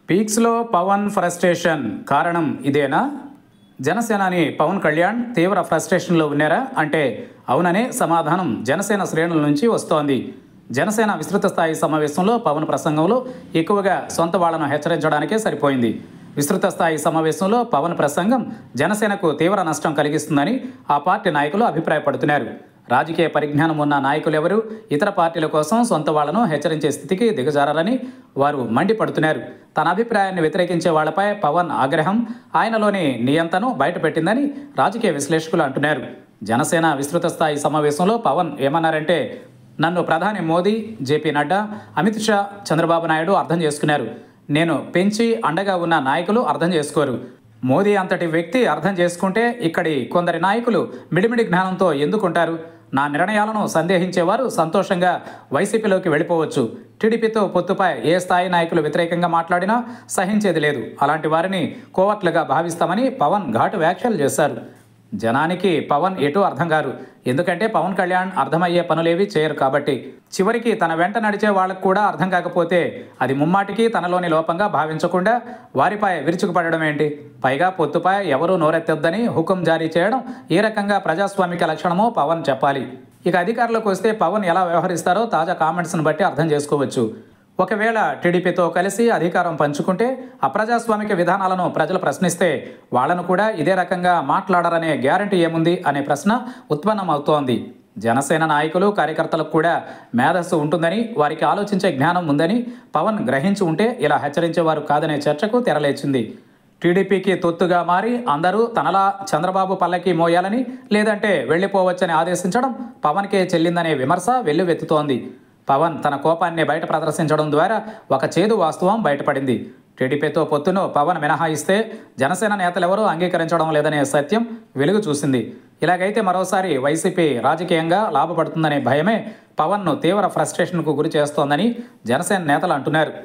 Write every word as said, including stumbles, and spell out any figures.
పీక్స్లో Pawan frustration కారణం ఇదేనా? జనసేనాని పవన్ కళ్యాణ్ తీవ్ర ఫ్రస్ట్రేషన్లో ఉన్నారా అంటే అవుననే సమాధానం జనసేన శ్రేణుల నుంచి వస్తోంది. జనసేన విస్తృత స్థాయి సమావేశంలో పవన్ ప్రసంగంలో ఎక్కువగా సొంత వాళ్లను హెచ్చరించడానికే సరిపోయింది. విస్తృత స్థాయి సమావేశంలో పవన్ ప్రసంగం జనసేనకు తీవ్ర నష్టం కలిగిస్తుందని ఆ పార్టీ నాయకులు అభిప్రాయపడుతున్నారు. రాజకీయ పరిజ్ఞానం ఉన్న నాయకులెవరూ ఇతర పార్టీల కోసం సొంత వాళ్లను హెచ్చరించే స్థితికి దిగజారని వారు మండిపడుతున్నారు. తన అభిప్రాయాన్ని వ్యతిరేకించే వాళ్లపై పవన్ ఆగ్రహం ఆయనలోని నియంతను బయటపెట్టిందని రాజకీయ విశ్లేషకులు అంటున్నారు. జనసేన విస్తృత స్థాయి సమావేశంలో పవన్ ఏమన్నారంటే, నన్ను ప్రధాని మోదీ, జేపీ నడ్డా, అమిత్ షా, చంద్రబాబు నాయుడు అర్థం చేసుకున్నారు. నేను పెంచి అండగా ఉన్న నాయకులు అర్థం చేసుకోరు. మోదీ అంతటి వ్యక్తి అర్థం చేసుకుంటే ఇక్కడి కొందరి నాయకులు మిడిమిడి జ్ఞానంతో ఎందుకుంటారు? నా నిర్ణయాలను సందేహించేవారు సంతోషంగా వైసీపీలోకి వెళ్ళిపోవచ్చు. టీడీపీతో పొత్తుపై ఏ స్థాయి నాయకులు వ్యతిరేకంగా మాట్లాడినా సహించేది లేదు. అలాంటి వారిని కోవర్ట్లుగా భావిస్తామని పవన్ ఘాటు వ్యాఖ్యలు చేశారు. జనానికి పవన్ ఎటు అర్థం కారు. ఎందుకంటే పవన్ కళ్యాణ్ అర్థమయ్యే పనులేవి చేయరు కాబట్టి. చివరికి తన వెంట నడిచే వాళ్ళకు కూడా అర్థం కాకపోతే అది ముమ్మాటికి తనలోని లోపంగా భావించకుండా వారిపై విరుచుకుపడడం ఏంటి? పైగా పొత్తుపై ఎవరూ నోరెత్తొద్దని హుకుం జారీ చేయడం ఏ రకంగా ప్రజాస్వామిక లక్షణమో పవన్ చెప్పాలి. ఇక అధికారులకు వస్తే పవన్ ఎలా వ్యవహరిస్తారో తాజా కామెంట్స్ను బట్టి అర్థం చేసుకోవచ్చు. ఒకవేళ టీడీపీతో కలిసి అధికారం పంచుకుంటే అప్రజాస్వామిక విధానాలను ప్రజలు ప్రశ్నిస్తే వాళ్లను కూడా ఇదే రకంగా మాట్లాడరనే గ్యారంటీ ఏముంది అనే ప్రశ్న ఉత్పన్నమవుతోంది. జనసేన నాయకులు, కార్యకర్తలకు కూడా మేధస్సు ఉంటుందని, వారికి ఆలోచించే జ్ఞానం ఉందని పవన్ గ్రహించి ఉంటే ఇలా హెచ్చరించేవారు కాదనే చర్చకు తెరలేచింది. టీడీపీకి తొత్తుగా మారి అందరూ తనలా చంద్రబాబు పల్లకి మోయాలని, లేదంటే వెళ్లిపోవచ్చని ఆదేశించడం పవన్కే చెల్లిందనే విమర్శ వెల్లువెత్తుతోంది. పవన్ తన కోపాన్ని బయట ప్రదర్శించడం ద్వారా ఒక చేదు వాస్తవం బయటపడింది. టీడీపీతో పొత్తును పవన్ మినహాయిస్తే జనసేన నేతలెవరూ అంగీకరించడం లేదనే సత్యం వెలుగు చూసింది. ఇలాగైతే మరోసారి వైసీపీ రాజకీయంగా లాభపడుతుందనే భయమే పవన్ను తీవ్ర ఫ్రస్ట్రేషన్కు గురి చేస్తోందని జనసేన నేతలు అంటున్నారు.